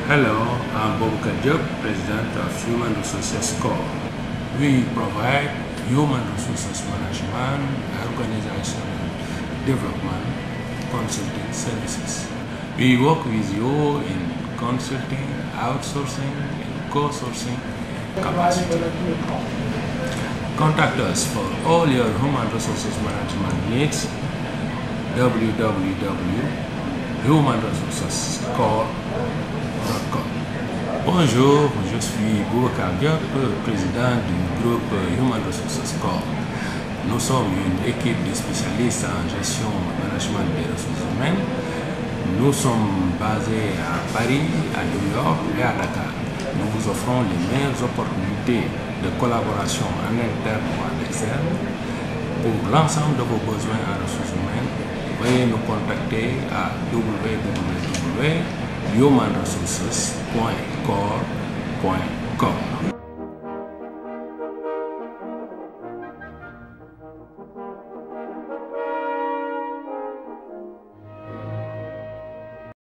Hello, I'm Bobukar Diop, President of Human Resources Corps. We provide human resources management, organizational development, consulting services. We work with you in consulting, outsourcing, and co-sourcing capacity. Contact us for all your human resources management needs. www.humanresourcescorps.com. Bonjour, je suis Bobukar Diop, président du groupe Human Resources Corps. Nous sommes une équipe de spécialistes en gestion et management des ressources humaines. Nous sommes basés à Paris, à New York et à Dakar. Nous vous offrons les meilleures opportunités de collaboration en interne ou en externe. Pour l'ensemble de vos besoins en ressources humaines, veuillez nous contacter à www.humanresources.corps.com.